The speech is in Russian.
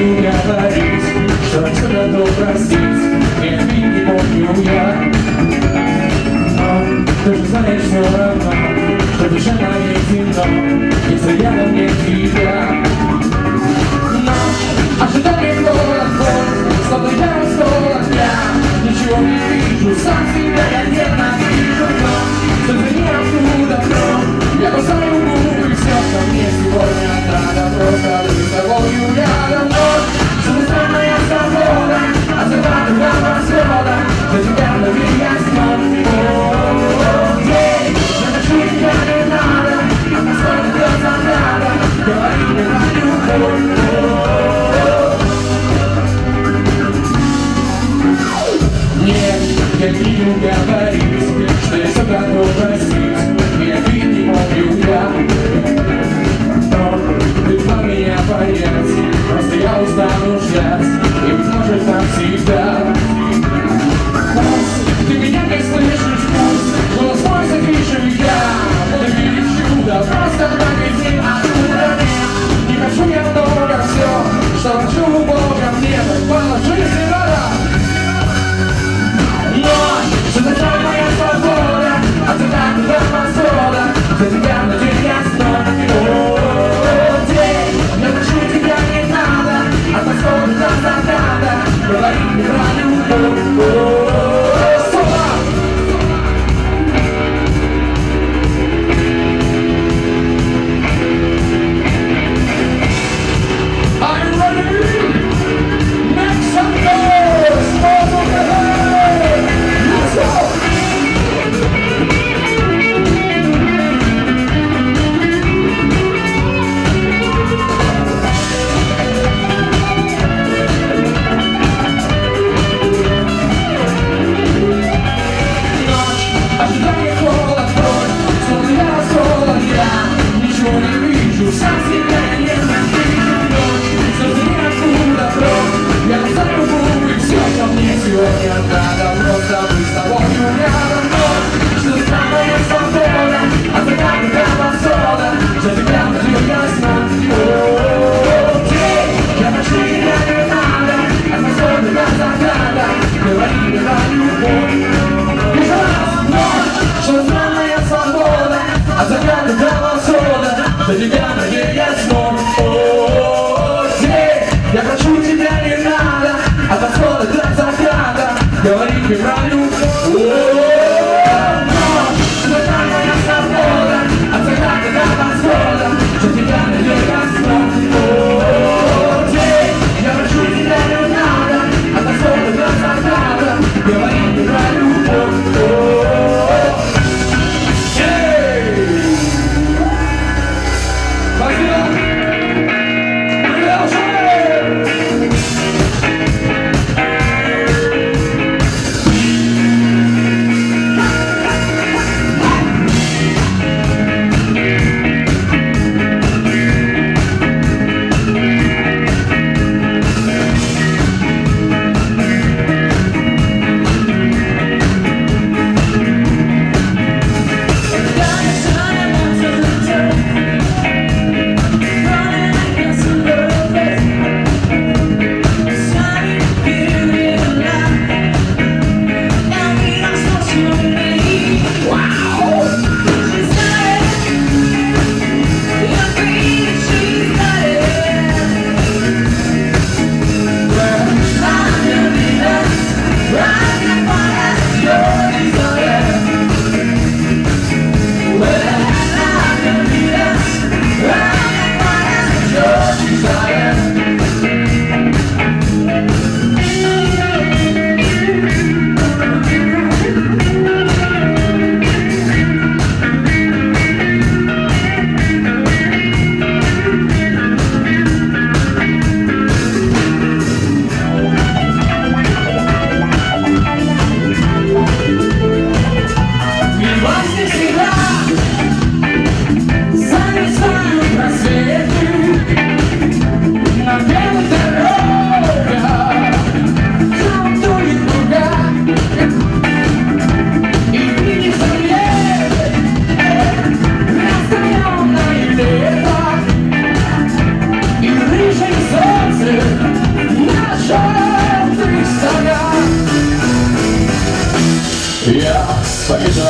умею говорить, что все готов простить, и обид не помню я. Но ты же знаешь все равно, что душа моей темно, если рядом нет тебя. Но ожидание город боль, словно я устал от дня, ничего не вижу, сам себя я ненавижу, но ты не оттуда, но я бросаю губы, и все, что мне сегодня надо, просто быть с тобою рядом. Что странная свобода, от заката до восхода, за тебя любви я снова. Я хочу тебя не надо, а насколько глаза надо, говори мне про любовь. Нет, я не люблю говорить, что я все готов простить, и обид не помню я. Но ты два меня понять, просто я устану ждать, и быть может навсегда. Ты меня не слышишь, пусть голос мой закричу я, буду видеть чудо, просто на везде откуда нет. Не хочу я много все, что хочу у Бога мне, так положи вода. Что такая моя свобода, от заката до восхода, за тебя на день я снова. Я прошу тебя не надо, от восхода до заката, говори мне про любовь. За тебя надеюсь снова. Я прошу тебя не надо, от восхода до заката, говори мне про любовь. Что там моя свобода, от заката до восхода, за тебя надеюсь снова. Я прошу тебя не надо, от восхода до заката, говори мне про любовь. победа